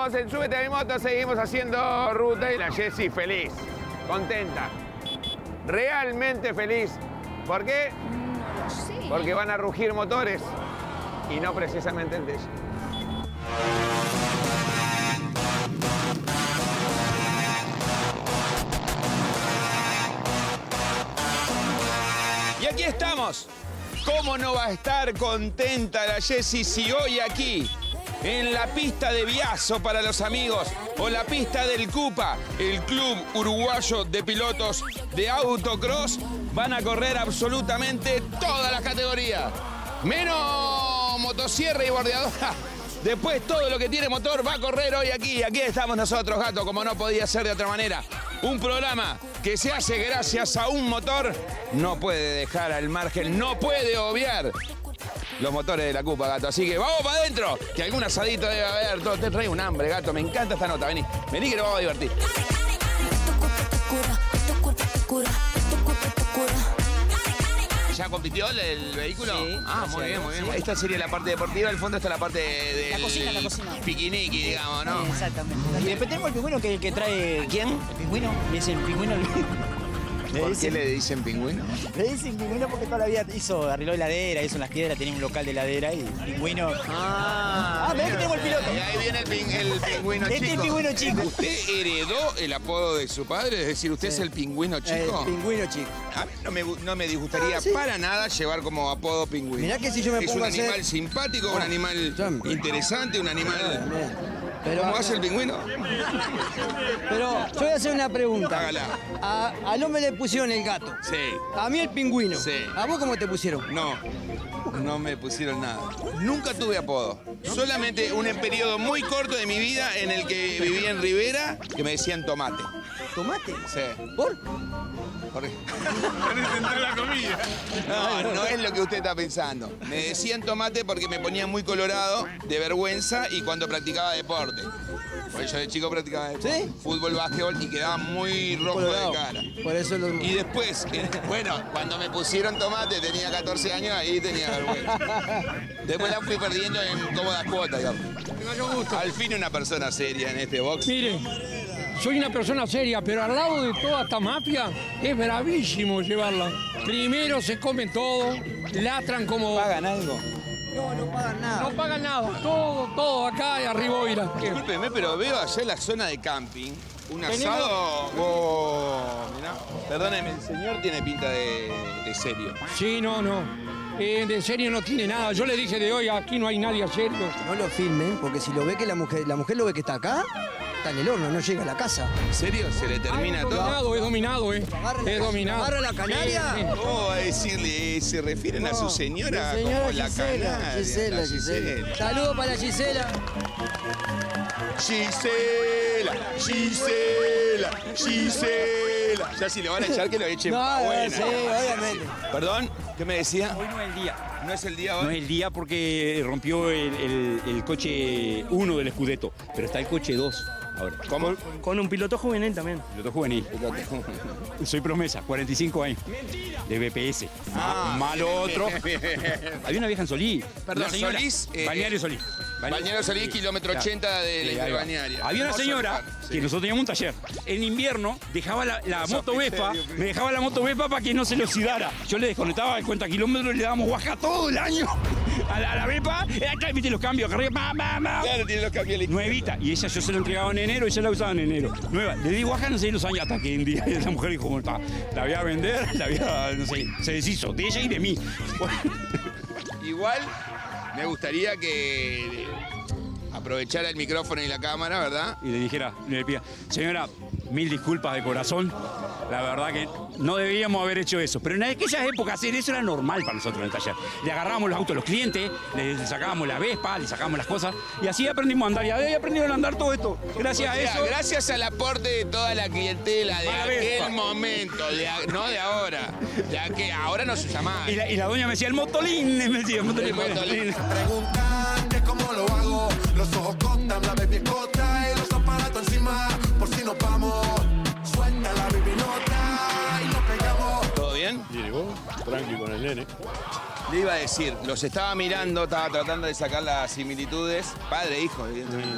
Seguimos en Súbete a mi moto, seguimos haciendo ruta y la Jessie feliz, contenta, realmente feliz. ¿Por qué? No lo sé. Porque van a rugir motores y no precisamente el de ella. Y aquí estamos. ¿Cómo no va a estar contenta la Jessie si hoy aquí, en la pista de Biaso para los amigos, o la pista del Cupa, el Club Uruguayo de Pilotos de Autocross, van a correr absolutamente todas las categorías, menos motosierra y bordeadora? Después todo lo que tiene motor va a correr hoy aquí. Aquí estamos nosotros, gato, como no podía ser de otra manera. Un programa que se hace gracias a un motor. No puede dejar al margen, no puede obviar los motores de la Cupa, gato. Así que vamos para adentro, que algún asadito debe haber. Todo te trae un hambre, gato. Me encanta esta nota. Vení, vení que nos vamos a divertir. ¿Ya compitió el vehículo? Sí. Ah, muy bien, muy bien. Sí. Esta sería la parte deportiva, al fondo está la parte del... La cocina. Piquiniqui, digamos, ¿no? Exactamente. Y después tenemos el pingüino que trae... ¿Quién? El pingüino. Le dicen pingüino. ¿Por qué le dicen pingüino? Le dicen pingüino porque toda la vida arregló heladera, hizo en las piedras, tenía un local de heladera y pingüino... mirá que tenemos el piloto. Y ahí viene el pingüino chico. Este es el pingüino chico. ¿Usted heredó el apodo de su padre? Es decir, ¿usted es el pingüino chico? El pingüino chico. A mí no me disgustaría para nada llevar como apodo pingüino. Mirá que si yo me pongo a hacer... Es un animal simpático, un animal interesante, un animal... Pero, ¿Cómo hace el pingüino? Pero yo voy a hacer una pregunta. Hágala. Al hombre le pusieron el gato. Sí. A mí el pingüino. Sí. ¿A vos cómo te pusieron? No me pusieron nada. Nunca tuve apodo. Solamente un periodo muy corto de mi vida en el que vivía en Rivera, que me decían tomate. ¿Tomate? Sí. ¿Por? ¿Por qué? la comida. No es lo que usted está pensando. Me decían tomate porque me ponía muy colorado, de vergüenza, y cuando practicaba deporte. Porque yo de chico practicaba deporte. ¿Sí? Fútbol, básquetbol, y quedaba muy rojo Colorado. de cara. Por eso lo... Y después, bueno, cuando me pusieron tomate, tenía 14 años, ahí tenía vergüenza. Después la fui perdiendo en cómodas cuotas, digamos. Al fin una persona seria en este box. Mire, soy una persona seria, pero al lado de toda esta mafia es bravísimo llevarla. Primero se comen todo, latran como... ¿Pagan algo? No pagan nada. No pagan nada, todo acá y arriba, mira. Discúlpeme, pero veo allá en la zona de camping un asado... Oh, mirá. Perdóneme, el señor tiene pinta de serio. Sí, no. De serio no tiene nada. Yo le dije de hoy, aquí no hay nadie serio. No lo filmen, porque si lo ve que la mujer lo ve que está acá, está en el horno, no llega a la casa. ¿En serio? ¿Se le termina todo? Es dominado, Es dominado. ¿Agarra la canaria? Sí. ¿Cómo va a decirle? ¿Se refieren a su señora? Mi señora Como la canaria, Gisela. la Gisela. Saludos para Gisela. Gisela. Ya si le van a echar, que lo echen pa' buena. Sí, obviamente. Perdón, ¿qué me decía? Hoy no es el día. ¿No es el día hoy? No es el día porque rompió el coche 1 del Scudetto, pero está el coche 2 ahora. ¿Cómo? Con un piloto juvenil también. Piloto juvenil. Soy promesa, 45 años. De BPS. Malo otro. Había una vieja en Solís. Perdón, Una señora- Solís, Balneario Solís. Balneario Solís, kilómetro 80 de la interbalnearia. Había una Hermoso señora lugar, sí. que nosotros teníamos un taller. En invierno dejaba la moto Vespa, me dejaba la moto Vespa para que no se le oxidara. Yo le desconectaba el cuenta kilómetros y le dábamos guaja todo el año a la Vespa. Acá viste los cambios, acá arriba, Claro, tiene los cambios. nuevita. Y ella yo se la entregaba en enero y ella la usaba en enero. Nueva. Le di guaja no sé los años hasta que un día esa mujer dijo, "Bueno, la voy a vender, no sé, se deshizo de ella y de mí." Igual me gustaría que aprovechara el micrófono y la cámara, ¿verdad? Y le dijera, le pida, señora, 1000 disculpas de corazón. La verdad que no debíamos haber hecho eso. Pero en aquellas épocas hacer eso era normal para nosotros en el taller. Le agarrábamos los autos a los clientes, le sacábamos la Vespa, le sacábamos las cosas. Y así aprendimos a andar. Y ahí aprendieron a andar todo esto. Gracias a eso. Gracias al aporte de toda la clientela de Para aquel Vespa. momento, no de ahora. Ya que ahora no se llama. Y la doña me decía, el motolín, me decía, el motolín. El motolín. Preguntan cómo lo hago. Los ojos cotan, la baby escota y los aparatos encima. Por si nos vamos, suelta la baby nota y nos pegamos. ¿Todo bien? Y vos, tranqui con el nene. Le iba a decir, los estaba mirando, estaba tratando de sacar las similitudes. Padre e hijo, evidentemente.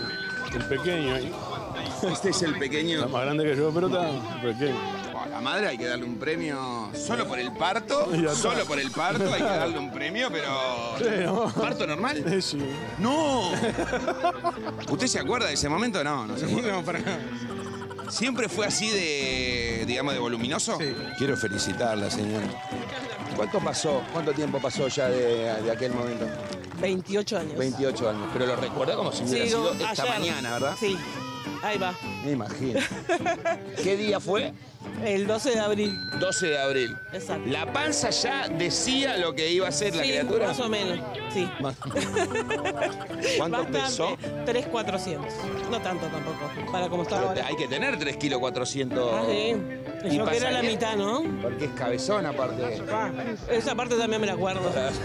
El pequeño ahí. Este es el pequeño. Está más grande que yo, pero está pequeño. A la madre hay que darle un premio solo por el parto. Ya está. Solo por el parto hay que darle un premio, pero... Sí, ¿no? ¿Parto normal? Sí. ¡No! ¿Usted se acuerda de ese momento? No, no se acuerda. No, para nada. ¿Siempre fue así de, digamos, de voluminoso? Sí. Quiero felicitarla, señora. ¿Cuánto tiempo pasó ya de aquel momento? 28 años. 28 años. Pero lo recuerda como si hubiera sido esta ayer. mañana, ¿verdad? Sí, ahí va. Me imagino. ¿Qué día fue? El 12 de abril. 12 de abril. Exacto. ¿La panza ya decía lo que iba a ser la Sí, criatura? más o menos, sí. ¿Cuánto Bastante, pesó? 3,400. No tanto tampoco, para como está Pero ahora. hay que tener 3 kilos 400. Ah, sí. Y Yo que era la pasaría- mitad, ¿no? Porque es cabezón aparte. Ah, esa parte también me la acuerdo.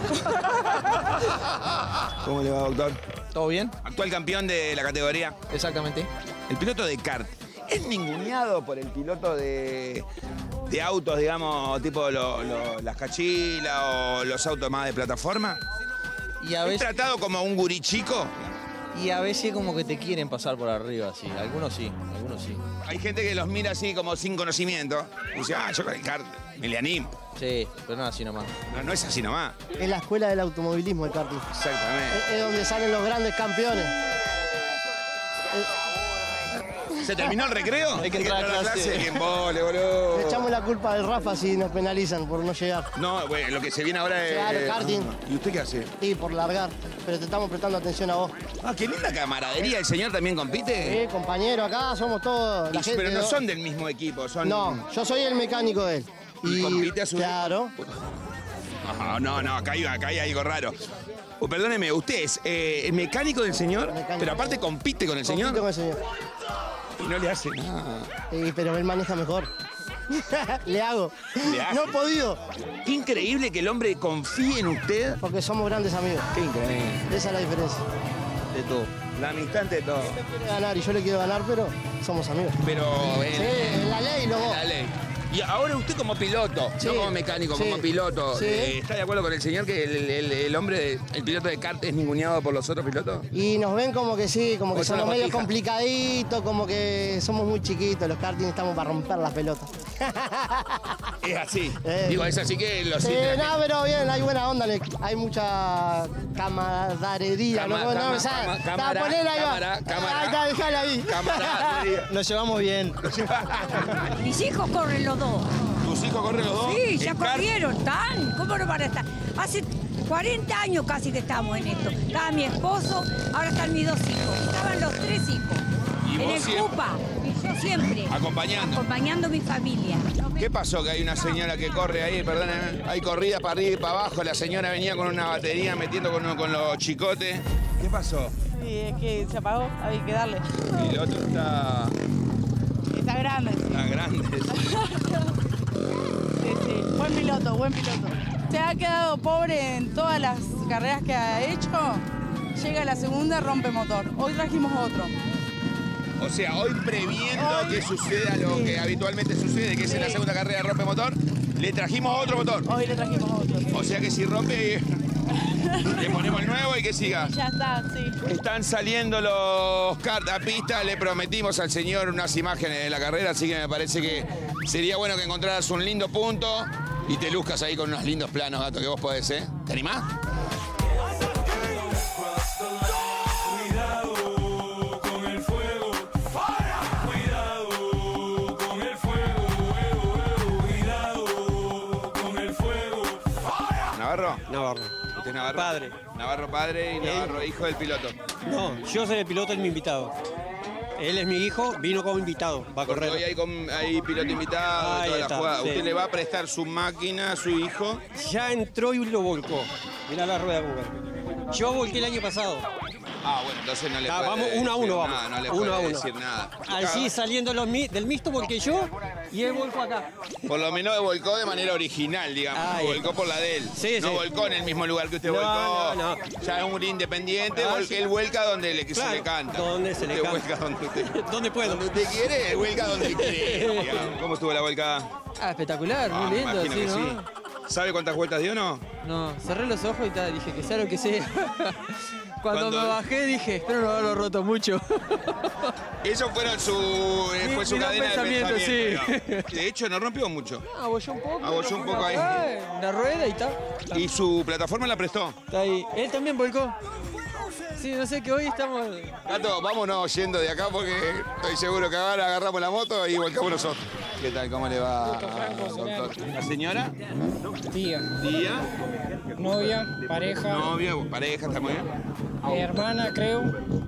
¿Cómo le va, doctor? ¿Todo bien? Actual campeón de la categoría. Exactamente. El piloto de kart. ¿Es ninguneado por el piloto de autos, digamos, tipo las cachilas o los autos más de plataforma? Y a ¿Es veces, tratado como un gurí chico? como que te quieren pasar por arriba, sí. Algunos sí, algunos sí. Hay gente que los mira así como sin conocimiento. Y dice, yo con el kart me le animo. Sí, pero no así nomás. No, no es así nomás. Es la escuela del automovilismo el karting. Exactamente. Es donde salen los grandes campeones. ¿Se terminó el recreo? Hay que entrar a clase. ¡Qué embole, boludo! Le echamos la culpa al Rafa si nos penalizan por no llegar. No, bueno, lo que se viene ahora es... Claro, karting. ¿Y usted qué hace? Y por largar. Pero te estamos prestando atención a vos. Ah, qué linda camaradería. ¿El señor también compite? Compañero, acá somos todos. La gente, Pero no son del mismo equipo, son... No, yo soy el mecánico de él. ¿Y compite a su vez? Claro. No, acá hay algo raro. Perdóneme, ¿usted es el mecánico del señor? Mecánico. Pero aparte compite con el señor. Compito con el señor. Y no le hace nada. Pero él maneja mejor. Le hago. Le hace. No he podido. Qué increíble que el hombre confíe en usted. Porque somos grandes amigos. Qué increíble. Esa es la diferencia. De todo. La amistad ante todo. Él quiere ganar y yo le quiero ganar, pero somos amigos. Pero Sí, en la ley, luego. la ley. Y ahora usted como piloto, Sí, no como mecánico, sí, como piloto, sí. ¿está de acuerdo con el señor que el hombre, el piloto de kart es ninguneado por los otros pilotos? Y nos ven como que sí, como O que son somos las medio botijas. complicaditos, como que somos muy chiquitos. Los karting estamos para romper las pelotas. Es así. Eh. Digo, es así que lo Sí, siente. no, pero bien, hay buena onda, hay mucha camaradería. Cama- ¿no? cama- me sale. cama- cámara, Ponela ahí, va. cámara. Ahí está, dejala ahí. Camaradería. Nos llevamos bien. Mis hijos corren los dos. ¿Tus hijos corren los dos? Sí, ya ¿En kart? corrieron, ¿están? ¿Cómo no van a estar? Hace 40 años casi que estamos en esto. Estaba mi esposo, ahora están mis 2 hijos. Estaban los 3 hijos. ¿Y En vos el siempre? CUPA. Y yo siempre. Acompañando. Acompañando a mi familia. ¿Qué pasó? Que hay una señora que corre ahí, perdóname, hay corridas para arriba y para abajo, la señora venía con una batería metiendo con los chicotes. ¿Qué pasó? Sí, es que se apagó, hay que darle. Y el otro está Está grande. grande. Sí. Buen piloto, buen piloto. Se ha quedado pobre en todas las carreras que ha hecho. Llega a la segunda, rompe motor. Hoy trajimos otro. O sea, hoy previendo que suceda lo que habitualmente sucede, que es en la segunda carrera rompe motor, le trajimos otro motor. Hoy le trajimos otro. O sea que si rompe, le ponemos el nuevo y que siga. Ya está, sí. Están saliendo los kart a pista, le prometimos al señor unas imágenes de la carrera, así que me parece que sería bueno que encontraras un lindo punto y te luzcas ahí con unos lindos planos, gato, que vos podés, ¿eh? ¿Te animás? ¿Navarro? Navarro. ¿Usted es Navarro? Padre. Navarro padre y Navarro hijo del piloto. No, yo soy el piloto, es mi invitado. Él es mi hijo, vino como invitado, va a Porque correr. hoy hay piloto invitado, Ahí toda la está, jugada. sí. ¿Usted le va a prestar su máquina a su hijo? Ya entró y lo volcó. Mirá la rueda Google. Yo volqué el año pasado. Ah, bueno, entonces no le Ah, puede vamos, decir 1 a 1 nada, vamos. no le 1 a puede 1. decir nada. Así saliendo del mixto volqué yo y él volcó acá. Por lo menos volcó de manera original, digamos. Ahí Volcó por la de él. Sí, no sí. volcó en el mismo lugar que usted No, volcó. no. Ya es un independiente, Ah, sí. él vuelca donde se Claro, le canta. donde se le Usted canta. vuelca donde usted, ¿Dónde puedo? donde usted quiere, él vuelca donde quiere. digamos. ¿Cómo estuvo la vuelcada? Ah, espectacular, Ah, muy lindo, imagino sí, que ¿no? sí. ¿Sabe cuántas vueltas dio o no? No, cerré los ojos y dije que sea lo que sea. Cuando me bajé dije, espero no haberlo roto mucho. Eso fue su cadena de pensamiento. Sí. De hecho, no rompió mucho. Abolló un poco. Abolló un poco ahí. La rueda y tal. ¿Y su plataforma la prestó? Está ahí. Él también volcó. Sí, no sé, que hoy estamos... Gato, vámonos yendo de acá porque estoy seguro que ahora agarramos la moto y volcamos nosotros. ¿Qué tal? ¿Cómo le va, doctor? ¿La señora? Tía. ¿Tía? Novia, pareja. Novia, pareja, está muy bien. Hermana, creo.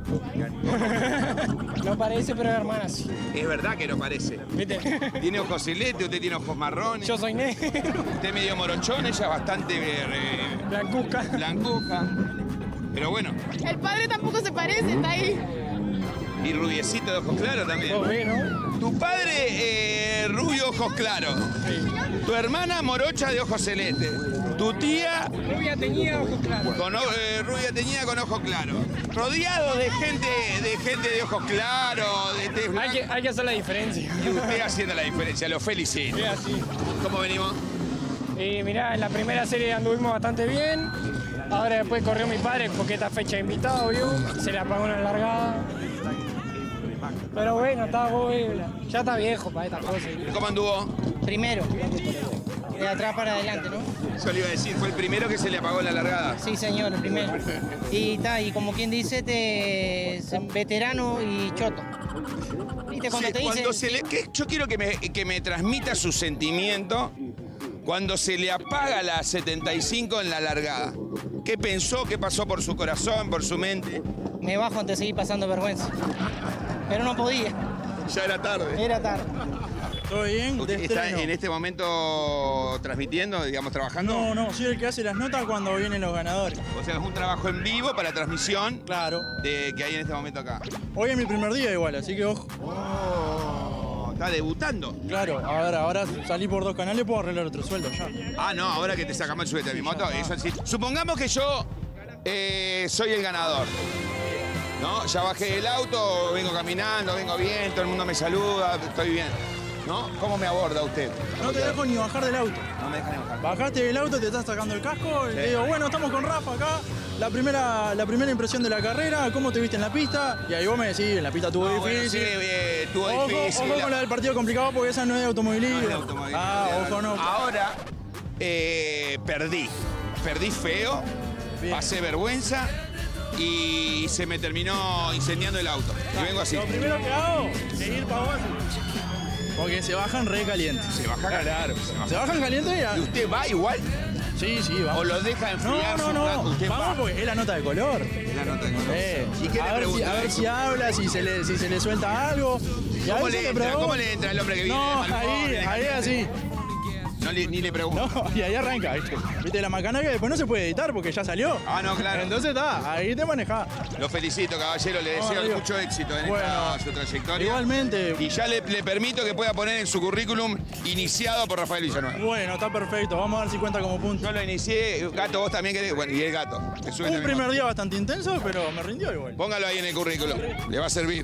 No parece, pero es hermana, sí. Es verdad que no parece. ¿Viste? Tiene ojos celestes, usted tiene ojos marrones. Yo soy negro. Usted es medio morochón, ella es bastante... Blancuca. Blancuca. Pero bueno. El padre tampoco se parece, está ahí. Y rubiecito de ojos claros también. Bueno. Tu padre, rubio, ojos claros. Sí. Tu hermana, morocha de ojos celestes. Tu tía... Rubia teñida, ojos claros. Rubia teñida con ojos claros. Rodeado de gente de ojos claros, de tez blanca. Hay que hacer la diferencia. Y usted haciendo la diferencia, lo felicito. Sí, así. ¿Cómo venimos? Y mirá, en la primera serie anduvimos bastante bien. Ahora después corrió mi padre porque esta fecha de invitado, ¿vio? Se le apagó una largada. Pero bueno, está ya está viejo para estas cosas. ¿Cómo anduvo? Primero. De atrás para adelante, ¿no? Eso le iba a decir, fue el primero que se le apagó la largada. Sí, señor, el primero. Y como quien dice, veterano y choto. ¿Viste? Cuando te dice... Yo quiero que me transmita su sentimiento cuando se le apaga la 75 en la largada. ¿Qué pensó? ¿Qué pasó por su corazón, por su mente? Me bajo antes de seguir pasando vergüenza. Pero no podía. Ya era tarde. Era tarde. ¿Todo bien? ¿Usted está en este momento transmitiendo, digamos, trabajando? No, soy el que hace las notas cuando vienen los ganadores. O sea, es un trabajo en vivo para transmisión. Claro. Que hay en este momento acá. Hoy es mi primer día igual, así que ojo. ¿Está debutando? Claro, ahora salí por 2 canales, puedo arreglar otro sueldo ya. Ah, no, ahora que te sacamos el sueldo de mi moto, eso sí. Supongamos que yo soy el ganador. ¿No? Ya bajé del auto, vengo caminando, vengo bien, todo el mundo me saluda, estoy bien. ¿No? ¿Cómo me aborda usted? No te dejo ni bajar del auto. No me dejan ni bajar. Bajaste del auto, te estás sacando el casco y te digo, bueno, estamos con Rafa acá. La primera impresión de la carrera, ¿cómo te viste en la pista? Y ahí vos me decís, en la pista estuvo difícil. Bueno, sí, estuvo difícil. Ojo con la del partido complicado porque esa no es de automovilismo. Ojo no. Ahora, perdí. Perdí feo, pasé vergüenza y se me terminó incendiando el auto. Y vengo así. Lo primero que hago es seguir para abajo. Porque se bajan re calientes. Se baja, claro. Se bajan calientes y usted va igual. Sí, vamos. ¿O lo deja enfriar? No. Vamos porque es la nota de color. Es la nota de color. ¿Y qué le pregunta? A ver si habla, si se le suelta algo. ¿Cómo le entra el hombre que viene? No, ahí así. Ni le pregunto. No, y ahí arranca, ¿viste? La macana que después no se puede editar porque ya salió. Ah, no, claro. Entonces ahí te manejás. Lo felicito, caballero, le deseo mucho éxito en su trayectoria. Igualmente. Y ya le permito que pueda poner en su currículum iniciado por Rafael Villanueva. Bueno, está perfecto, vamos a ver si cuenta como punto. Yo lo inicié, Gato, vos también querés, bueno, y el Gato. Un primer día bastante intenso, pero me rindió igual. Póngalo ahí en el currículum, le va a servir.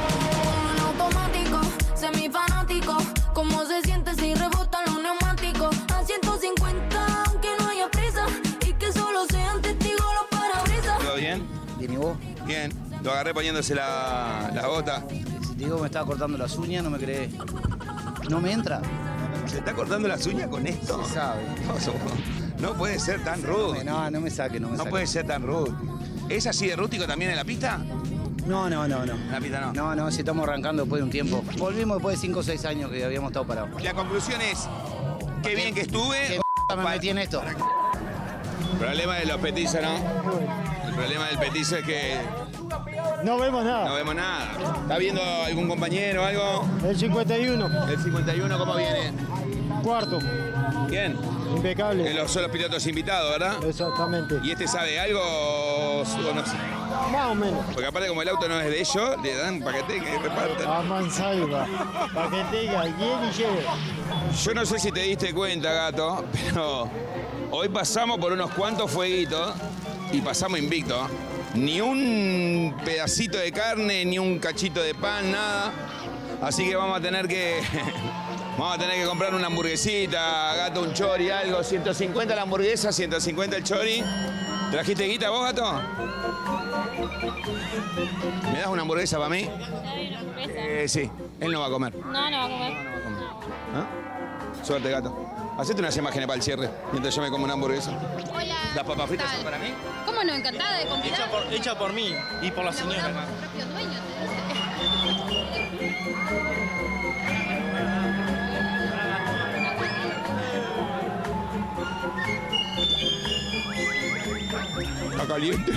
Automático, semifanático, ¿cómo se siente si rebotan los neumáticos? A 150, aunque no haya prisa, y que solo sean testigos los parabrisas. ¿Todo bien? Bien, ¿y vos? Bien. Lo agarré poniéndose la bota. Si te digo que me estaba cortando las uñas, no me crees. ¿No me entra? ¿Se está cortando las uñas con esto? Se sabe. No puede ser tan rudo. No me saque, no me saque. No puede ser tan rudo. ¿Es así de rústico también en la pista? No. En la pista no. No, si estamos arrancando después de un tiempo. Volvimos después de 5 o 6 años que habíamos estado parados. La conclusión es, qué bien que estuve. ¿Qué me metí en esto? El problema de los petizos, ¿no? El problema del petizo es que... No vemos nada. No vemos nada. ¿Está viendo algún compañero o algo? El 51. ¿El 51 cómo viene? Cuarto. Bien. Impecable. Son los pilotos invitados, ¿verdad? Exactamente. ¿Y este sabe algo o no? Más o menos. Porque aparte como el auto no es de ellos, le dan paquete que reparten. A mansalva. Paqueteca, bien y lleve. Yo no sé si te diste cuenta, Gato, pero hoy pasamos por unos cuantos fueguitos y pasamos invicto. Ni un pedacito de carne, ni un cachito de pan, nada. Así que vamos a tener que comprar una hamburguesita, Gato, un chori, algo. 150 la hamburguesa, 150 el chori. ¿Trajiste guita vos, gato? ¿Me das una hamburguesa para mí? Sí, él no va a comer. No, no va a comer. ¿Ah? Suerte, gato. Hacete unas imágenes para el cierre, mientras yo me como una hamburguesa. Hola. ¿Las papas fritas ¿qué son tal? para mí? ¿Cómo no? Encantada de convidar. Hecha por mí y por la señora. Propio dueño, Está caliente.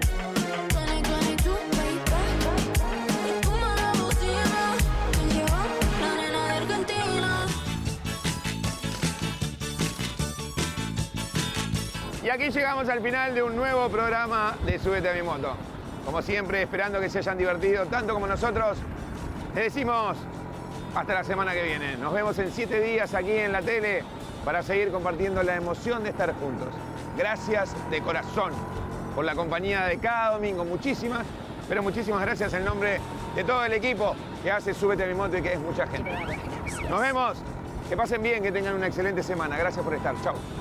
Y aquí llegamos al final de un nuevo programa de Súbete a mi moto. Como siempre, esperando que se hayan divertido tanto como nosotros, les decimos hasta la semana que viene. Nos vemos en 7 días aquí en la tele para seguir compartiendo la emoción de estar juntos. Gracias de corazón por la compañía de cada domingo. Muchísimas, pero muchísimas gracias en nombre de todo el equipo que hace Súbete a mi moto y que es mucha gente. Nos vemos. Que pasen bien, que tengan una excelente semana. Gracias por estar. Chau.